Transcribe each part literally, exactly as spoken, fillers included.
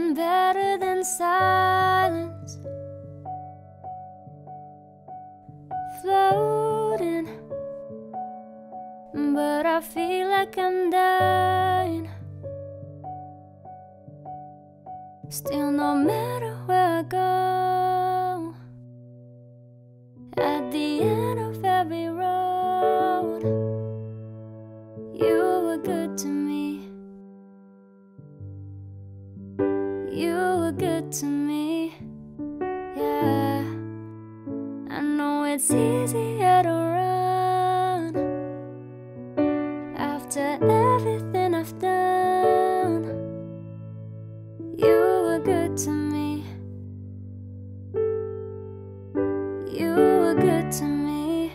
isn't better than silence. Floating, but I feel like I'm dying. Still, no matter where I go, at the end of every road, you were good to me. You were good to me, yeah. I know it's easier to run after everything I've done. You were good to me. You were good to me.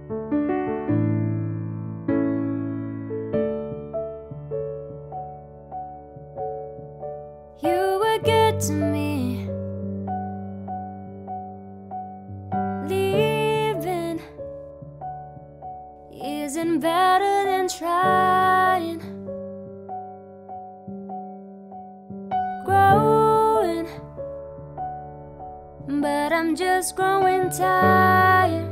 You were good to me. Leaving isn't better than trying. Growing, but I'm just growing tired.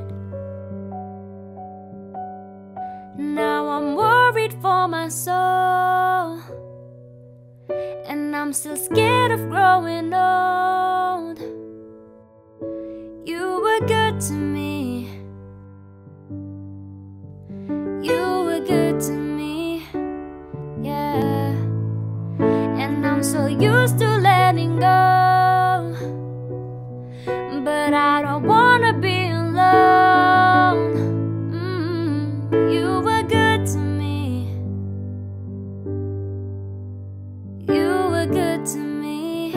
Now I'm worried for my soul, and I'm still scared of growing old. You were good to me. You were good to me, yeah. And I'm so used to letting go, but I don't wanna be alone. mm, You were good to me. You were good to me.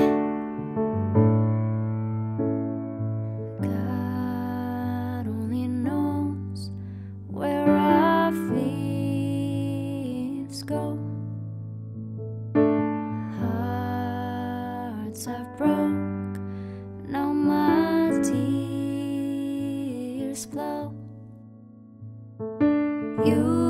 God only knows where our feet go. Hearts are broke, now my tears flow. You